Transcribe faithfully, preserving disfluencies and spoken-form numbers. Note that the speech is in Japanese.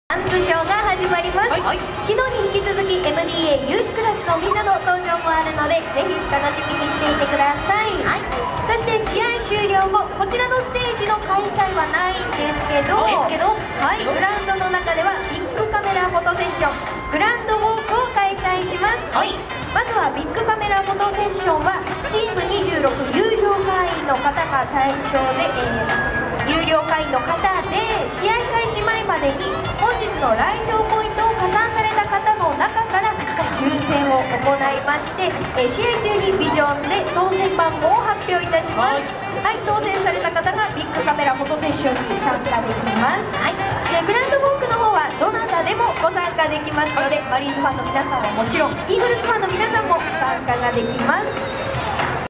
ダンスショーが始まります、はいはい、昨日に引き続き エムディーエー ユースクラスのみんなの登場もあるのでぜひ楽しみにしていてください、はい、そして試合終了後こちらのステージの開催はないんですけどですけど、はい、グラウンドの中ではビッグカメラフォトセッショングランドウォークを開催します、はい、まずはビッグカメラフォトセッションはチームにじゅうろく有料会員の方が対象で、えー有料会員の方で試合開始前までに本日の来場ポイントを加算された方の中から抽選を行いまして、え試合中にビジョンで当選番号を発表いたします。はい、当選された方がビッグカメラフォトセッションに参加できます。はい、でグランドウォークの方はどなたでもご参加できますので、マリーンズファンの皆さんはもちろんイーグルスファンの皆さんも参加ができます。